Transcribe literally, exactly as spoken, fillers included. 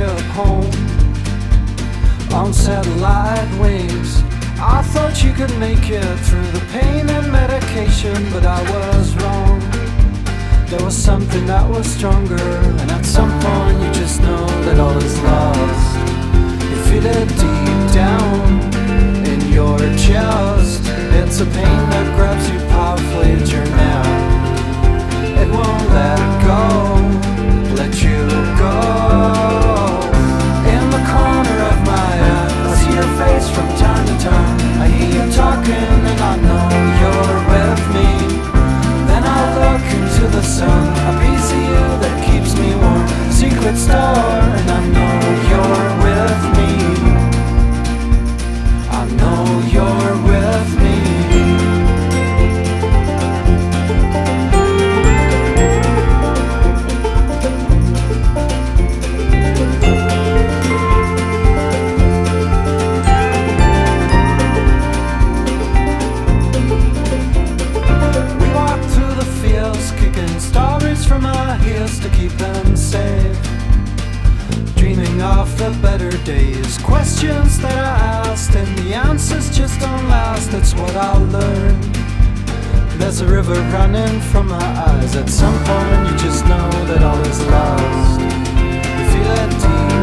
up home on satellite wings. I thought you could make it through the pain and medication, but I was wrong. There was something that was stronger, and at some point you just know that all is lost. You feel it deep down in your chest. It's a pain that grabs you powerfully at your neck. It won't let go, let you go. In the corner of my eye, I see your face from time to time. I hear you talking and I know you're with me. Then I look into the sun, a piece of you that keeps me warm. Secret star, and I know you're with me. I know you're with me. From our heels to keep them safe, dreaming of the better days. Questions that I asked and the answers just don't last. That's what I learned. There's a river running from my eyes. At some point you just know that all is lost. You feel it deep